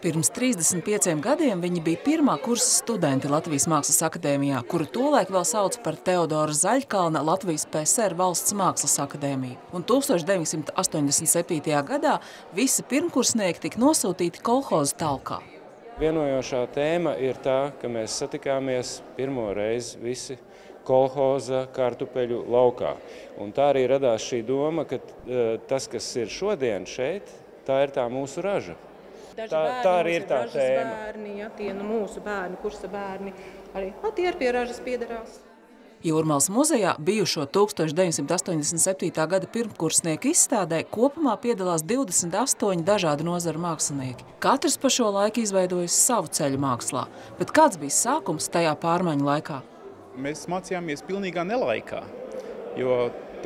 Pirms 35 gadiem viņi bija pirmā kursa studenti Latvijas Mākslas akadēmijā, kuru tolaik vēl sauc par Teodora Zaļkalna Latvijas PSR Valsts Mākslas akadēmiju. Un 1987. gadā visi pirmkursnieki tika nosūtīti kolhoza talkā. Vienojošā tēma ir tā, ka mēs satikāmies pirmo reizi visi kolhoza kartupeļu laukā. Un tā arī radās šī doma, ka tas, kas ir šodien šeit, tā ir tā mūsu raža. Tā arī ir tā tēma. Bērni, tie mūsu bērni, kursa bērni, arī tie ir pie ražas piederās. Jūrmalas muzejā bijušo 1987. gada pirmkursnieku izstādē kopumā piedalās 28 dažādu nozaru mākslinieki. Katrs pa šo laiku izveidojis savu ceļu mākslā, bet kāds bija sākums tajā pārmaiņu laikā? Mēs mācījāmies pilnīgā nelaikā, jo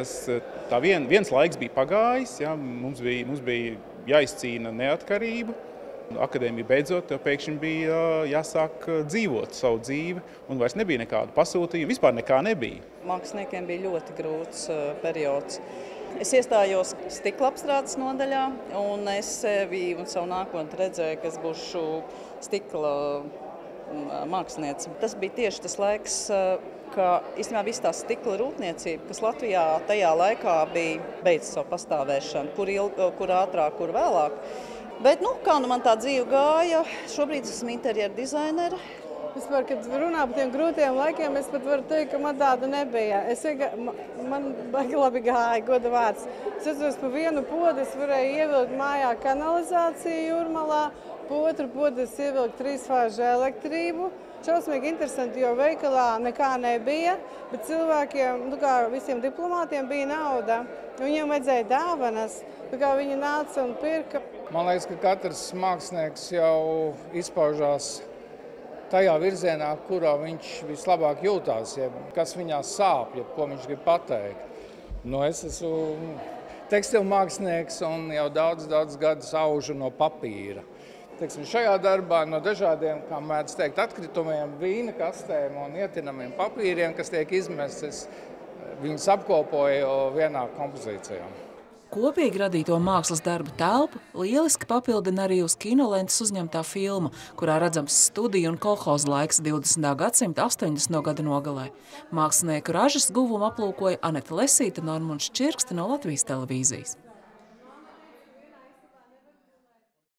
viens laiks bija pagājis, mums bija jāizcīna neatkarība. Akadēmija beidzot, pēkšņi bija jāsāk dzīvot savu dzīvi, un vairs nebija nekādu pasūtījumu, vispār nekā nebija. Māksliniekiem bija ļoti grūts periods. Es iestājos stikla apstrādes nodaļā, un es sevi un savu nākotni redzēju, ka es būšu stikla māksliniece. Tas bija tieši tas laiks, ka īstenībā viss tā stikla rūpniecība, kas Latvijā tajā laikā bija beidz savu pastāvēšanu, kur ātrāk, kur vēlāk. Bet, kā man tā dzīve gāja, šobrīd esmu interjeru dizainere. Vispār, kad runā par tiem grūtiem laikiem, es pat varu teikt, ka man tāda nebija. Man baigi labi gāja, goda vārds. Es atceros, pa vienu podu es varēju ievilkt mājā kanalizāciju Jūrmalā, pa otru podu es ievilku 3-fāžu elektrību. Šausmīgi interesanti, jo veikalā nekā nebija, bet cilvēkiem, kā visiem diplomātiem, bija nauda. Viņiem vajadzēja dāvanas, kā viņi nāca un pirka. Man liekas, ka katrs mākslinieks jau izpaužās tajā virzienā, kurā viņš vislabāk jūtās, kas viņā sāp, ko viņš grib pateikt. Es esmu tekstilu mākslinieks un jau daudz gadus aužu no papīra. Šajā darbā no dažādiem, kā mēdz teikt, atkritumiem, vīna kastēm un ietinamiem papīriem, kas tiek izmestas, viņus apkopoja vienā kompozīcijā. Kopīgi radīto mākslas darbu telpu lieliski papildina arī uz Kinolentes uzņemtā filma, kurā redzams studiju un kolhoza laiks 20. gadsimta 80. gada nogalē. Mākslinieku ražas guvumu aplūkoja Aneta Lesīta un Normons Čirkste no Latvijas televīzijas.